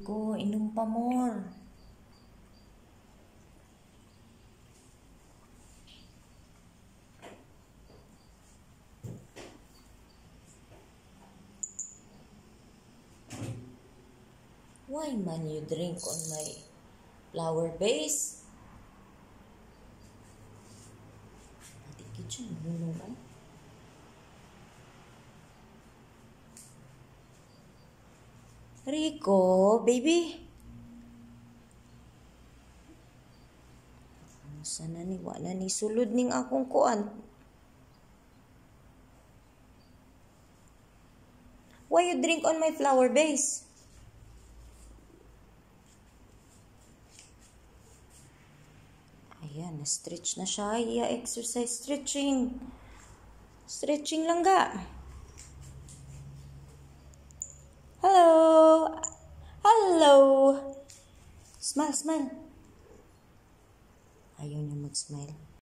Rico, inom pa more. Why man you drink on my flower base? Natikid siya, nulong ko. Rico, baby. Sana ni wala ni sulod ning akong kuan. Why you drink on my flower base? Ayan, na-stretch na siya. Exercise stretching. Stretching lang ga. Hello. Hello. Smile, smile. Ayaw niya mag-smile.